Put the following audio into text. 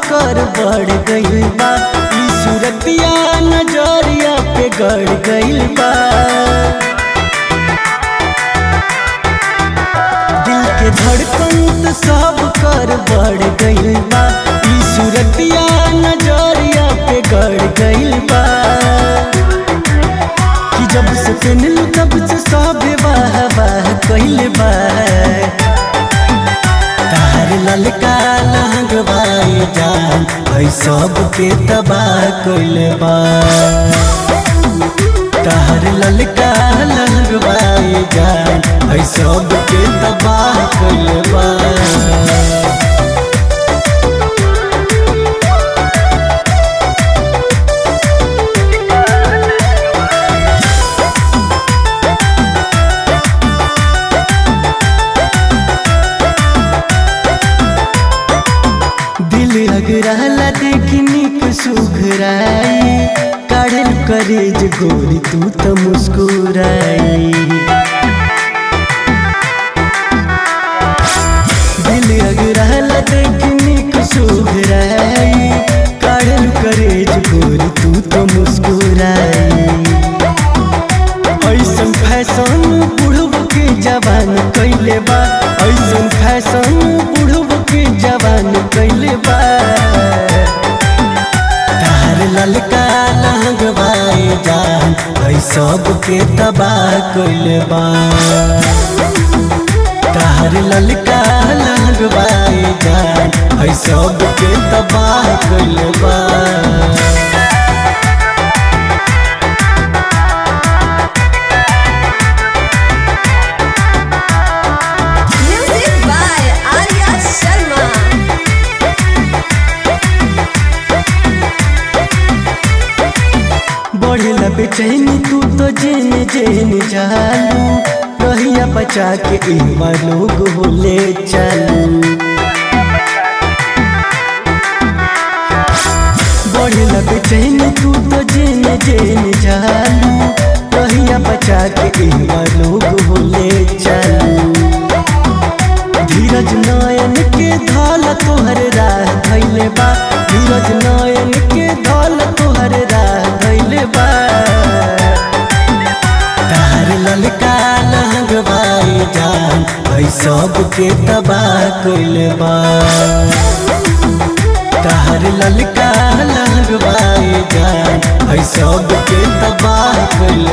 कर बढ़ गइल बा, ई सूरतिया नजरिया पे गड़ गइल बा। दिल के धड़कन तो सब कर बढ़ गइल बा, ई सूरतिया नजरिया पे गड़ गइल बा। कि जब से पेनल तब से सब वाह वाह कइल बा। तार ललका लहंगवाई जान है सब के तबाह कइले बा। तार ललका लहंगवाई जान है सब के तबाह कइले बा। अगराला देखनी को सुघराई, काढ़ल करेज गोरी तू तो मुस्कुराई। दिल अगराला देखनी को सुघराई, काढ़ल करेज गोरी तू तो मुस्कुराई। ऐसन फैशन बुढ़व के जवान कइले बा, ऐसन फैशन बुढ़व के जवान कइले बा। तार ललका लहंगवाई जान है सब के तबाह कइले बा। तार ललका लहंगवाई जान है सब के तबाह कइले बा। बढ़ला बेचैनी तू तो जेन जेन जालू, रहिया बचा के इहवा लोग बोले चालू। बढ़ला बेचैनी तू तो जेन जेन जालू, रहिया बचा के इहवा लोग बोले चालू। धीरज नयन के धाल तोहर राह धइले बा, धीरज नयन के धाल तोहर राह धइले बा। तार ललका लहंगवाई जान है सब के तबाह कइले बा। तार ललका लहंगवाई जान है सब के तबाह कइले बा।